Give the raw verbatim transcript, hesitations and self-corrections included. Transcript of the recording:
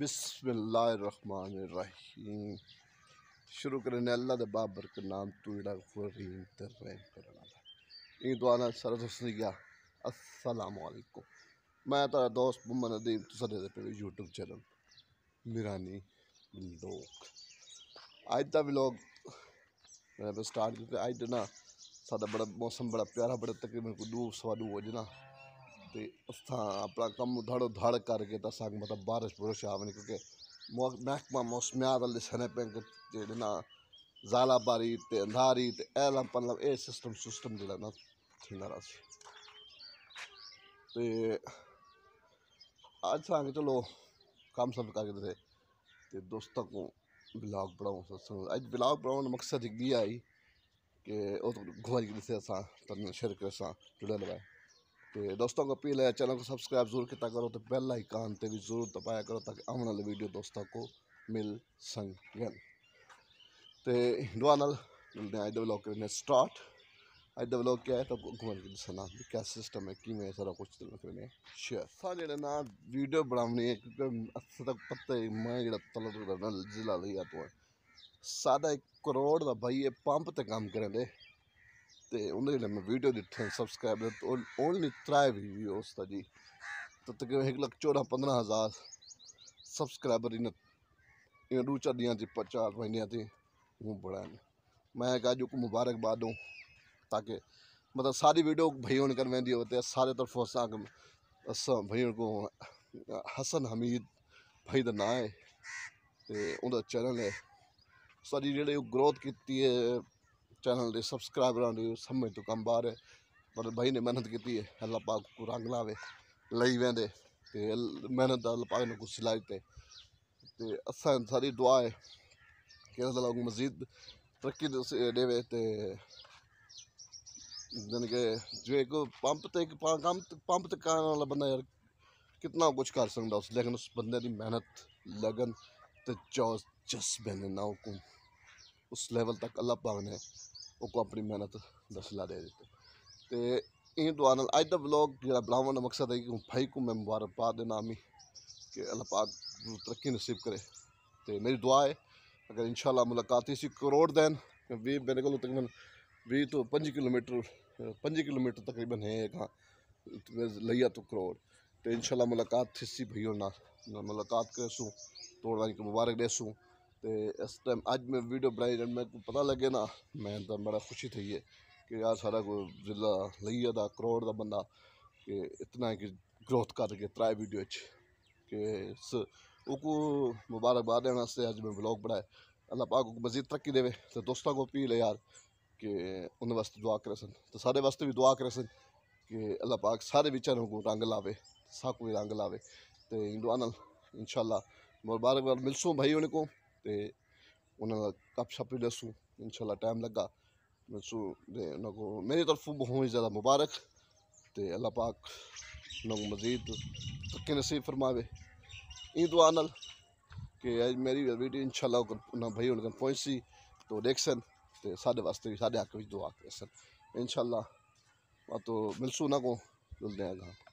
बिस्मिल्लाहिर्रहमानिर्रहीम। शुरू करने अल्लाह दे बाबर के नाम तू इड़ा फरीम ते रहम करना दा ई दुआ नाल सारा दोस्त गया अस्सलाम वालेकुम। मैं तारा दोस्त मुहम्मद नदीम तुसाडे दे पे यूट्यूब चैनल मिरानी लोग अज दा व्लॉग मैं स्टार्ट किया। अज ना साडा बड़ा मौसम बड़ा प्यारा, बड़ा तकरीबन कोई दो सवा दो बजे ना तो असां अपना कम धड़ो धड़ करके तो असां मतलब बारिश बुरिश आवनी, क्योंकि महकमा मौसमियात वाले दिसने पे जेह्ड़े ना ज़ाला बारी ते अंधारी ते ऐला मतलब ए सिस्टम सिस्टम जेह्ड़ा ना थींदा रहा ते अज असां चलो कम सब करके थे ते दोस्तों को ब्लॉग बनाऊँ। अज ब्लॉग बनाने मकसद ये आई कि घुमाई से असां शेयर कर जुड़े लगा तो दोस्तों को अपील है चैनल को सब्सक्राइब जरूर किया करो तो बेल आइकन ते भी जरूर दबाया करो ताकि आने वाले वीडियो दोस्तों को मिल सकन। तो दुआ नाल मिलते हैं अज व्लॉग करने स्टार्ट। अज दा व्लॉग क्या है तो घूमन की दसना क्या सिस्टम है कि मैं सारा कुछ करने शेयर सा जेह्ड़ा ना वीडियो बनानी है, क्योंकि असें तक पता है मैं जेह्ड़ा तलब जिला लिया तो साढ़ा एक करोड़ का भाई ये पंप ते कम्म करें दे ते उन्हें जेल्लै मैं वीडियो दित्ते सब्सक्राइबर तो ओनली त्रै वीडियोस था जी तो तकरीबन एक लक्ख चौदह पंद्रह हज़ार सब्सक्राइबर इन इन दो चार दियां थी चार महीने थी वो बड़ा है। मैं अज को मुबारकबाद दूँ ताकि मतलब सारी वीडियो भाई होने कर वेंदी होते सारे तरफ असां असां भाई को हसन हमीद भाई का नाम है तो उनका चैनल है सारी जेह्ड़ी ग्रोथ की है चैनल के सब्सक्राइबर की समझ तो कम बाहर है, पर भाई ने मेहनत की है। अल्लाह पाक को रंग लावे लई वेंदे ते मेहनत अल्लाह पाक ने कुछ सिलाई ते ते असां सारी दुआ है कि अल्लाह को मजीद तरक्की देवे ते यानी कि जो एक पंप ते कम पंप ते करने वाला बंदा यार कितना कुछ कर सकता उस, लेकिन उस बंदे की मेहनत लगन ते जज्बे ने ना को उस लेवल तक अल्लाह पाक ने उसको अपनी मेहनत दसला दे दी। तो इन दुआ नाल अज दा व्लॉग जेह्ड़ा बनाने का मकसद है कि भाई को मैं मुबारकबाद देना मी कि अल्लाह पाक तरक्की नसीब करे। तो मेरी दुआ है अगर इंशाल्लाह मुलाकात इसी करोड़ दैन भी मेरे को तकरीबन भी तो पंजी किलोमीटर पंजी किलोमीटर तकरीबन है कहाँ लिया तो करोड़ तो इंशाल्लाह मुलाकात इसी भाई ना मुलाकात करसूँ तोड़ के मुबारक देसूँ। तो इस टाइम अज मैं वीडियो बनाई जब मेरे को पता लगे ना मैं तो बड़ा खुशी थी है कि यार सारा को जिला लिया दा करोड़ का बंदा कि इतना है कि ग्रोथ कर गया त्रै वीडियो कि उसको मुबारकबाद देने वास्ते अज मैं ब्लॉग बनाया। अल्लाह पाक को मजीद तरक्की देवे तो दोस्तों को अपील है यार कि उन्हें वास्ते दुआ करे सन तो सारे वास्ते भी दुआ करे सन कि अल्लाह पाक सारे विचारों को रंग लावे सा कोई रंग लावे। तो इन दुआ नाल इंशाल्लाह मुबारकबाद मिलसूँ भाई उन्हें को तो उन्हें गप शप भी दसूँ इंशाल्लाह टाइम लगा मिलसूँ उनको मेरी तरफ बहुत ही ज़्यादा मुबारक तो अल्लाह पाक उन्होंने मजीद तरक्की नसीब फरमावे। इन दुआ नाल कि अज मेरी वीडियो इंशाल्लाह उन्हें भाई उन्हें पहुँची तो देख सन तो साढ़े वास्ते भी साढ़े हक में दुआ कर सन इंशाल्लाह तो मिलसूँ ना को मिलते हैं।